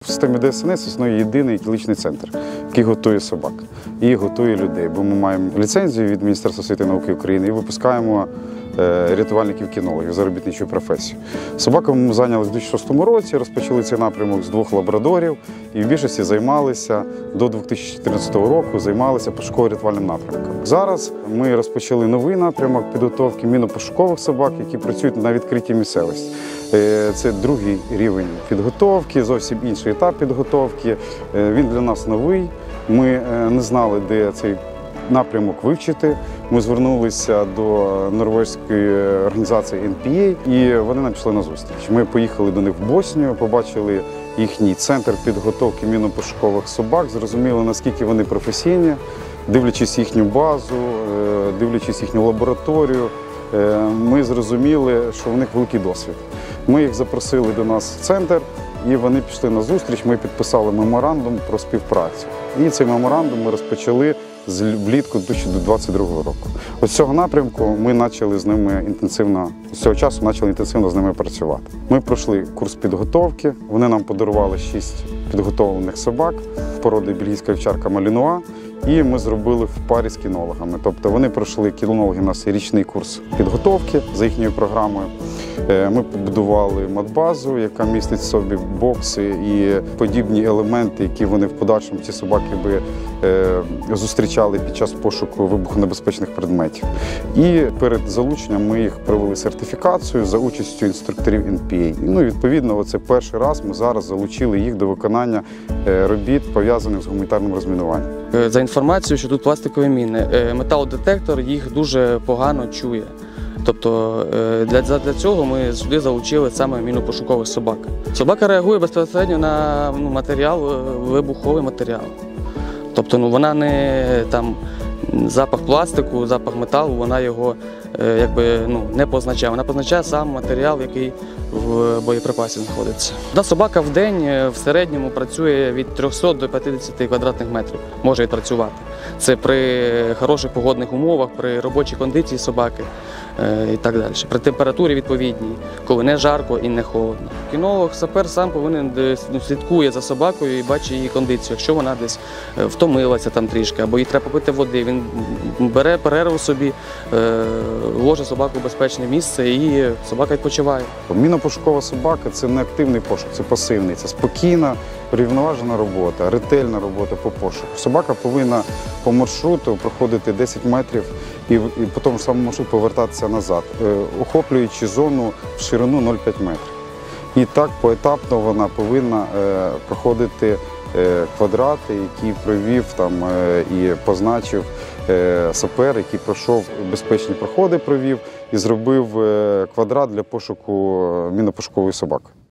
В системі ДСНС існує єдиний клінічний центр, який готує собак і готує людей. Бо ми маємо ліцензію від Міністерства освіти і науки України і випускаємо рятувальників-кінологів, заробітничу професію. Собаками ми зайнялися в 2006 році, розпочали цей напрямок з 2 лабрадорів і в більшості займалися до 2014 року, займалися пошуково-рятувальним напрямком. Зараз ми розпочали новий напрямок підготовки мінопошукових собак, які працюють на відкритій місцевості. Це другий рівень підготовки, зовсім інший етап підготовки. Він для нас новий. Ми не знали, де цей напрямок вивчити. Ми звернулися до норвезької організації NPA, і вони нам пішли на зустріч. Ми поїхали до них в Боснію, побачили їхній центр підготовки мінопошукових собак, зрозуміли, наскільки вони професійні, дивлячись їхню базу, дивлячись їхню лабораторію. Ми зрозуміли, що в них великий досвід. Ми їх запросили до нас в центр, і вони пішли на зустріч, ми підписали меморандум про співпрацю. І цей меморандум ми розпочали влітку 2022 року. Ось з цього напрямку ми почали з ними інтенсивно, з цього часу почали інтенсивно з ними працювати. Ми пройшли курс підготовки, вони нам подарували 6 підготовлених собак породи бельгійська вівчарка Малінуа, і ми зробили в парі з кінологами. Тобто вони пройшли, кінологи, у нас є річний курс підготовки за їхньою програмою. Ми побудували матбазу, яка містить в собі бокси і подібні елементи, які вони в подальшому, ці собаки би зустрічали під час пошуку вибухонебезпечних предметів. І перед залученням ми їх провели сертифікацію за участю інструкторів NPA. Ну, відповідно, оце перший раз ми зараз залучили їх до виконання робіт, пов'язаних з гуманітарним розмінуванням. За інформацією, що тут пластикові міни, металодетектор їх дуже погано чує. Тобто для цього ми сюди залучили саме мінопошукових собак. Собака реагує безпосередньо на матеріал, вибуховий матеріал. Тобто вона не там запах пластику, запах металу, вона його не позначає. Вона позначає сам матеріал, який в боєприпасі знаходиться. Одна собака в день в середньому працює від 300 до 50 квадратних метрів, може відпрацювати. Це при хороших погодних умовах, при робочій кондиції собаки і так далі. При температурі відповідній, коли не жарко і не холодно. Кінолог, сапер сам повинен слідкує за собакою і бачить її кондицію. Якщо вона десь втомилася там трішки, або їй треба попити води, він бере перерву собі, ложить собаку в безпечне місце і собака відпочиває. Мінопошукова собака – це не активний пошук, це пасивний, це спокійна, рівноважена робота, ретельна робота по пошуку. Собака повинна по маршруту проходити 10 метрів і по тому ж самому маршруту повертатися назад, охоплюючи зону в ширину 0,5 метрів. І так поетапно вона повинна проходити квадрати, які провів і позначив сапер, який пройшов безпечні проходи, провів і зробив квадрат для пошуку мінопошукової собаки.